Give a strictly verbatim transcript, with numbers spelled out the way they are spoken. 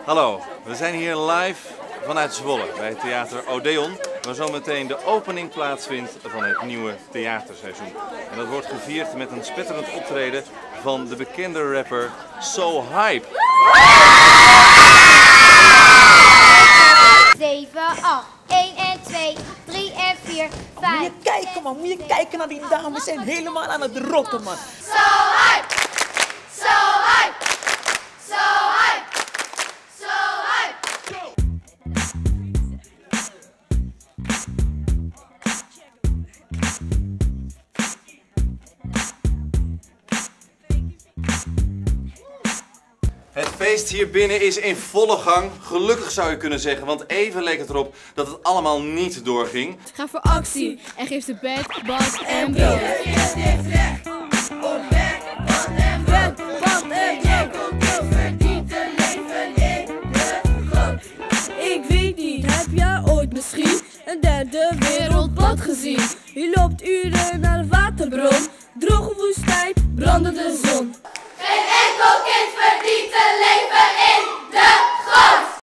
Hallo, we zijn hier live vanuit Zwolle bij het theater Odeon, waar zometeen de opening plaatsvindt van het nieuwe theaterseizoen. En dat wordt gevierd met een spetterend optreden van de bekende rapper So Hype. zeven, acht, één en twee, drie en vier, vijf. Moet je kijken man, moet je kijken naar die dames, zijn helemaal aan het rocken man. So hype! So hype! So hype! So hype! Het feest hier binnen is in volle gang. Gelukkig zou je kunnen zeggen, want even leek het erop dat het allemaal niet doorging. Ga voor actie en geef de bed, bad en brood. Bed, bad en brood. Ik weet niet, heb jij ooit misschien een derde wereldbad gezien? Je loopt uren naar de waterbron, droge woestijn, brandende zon.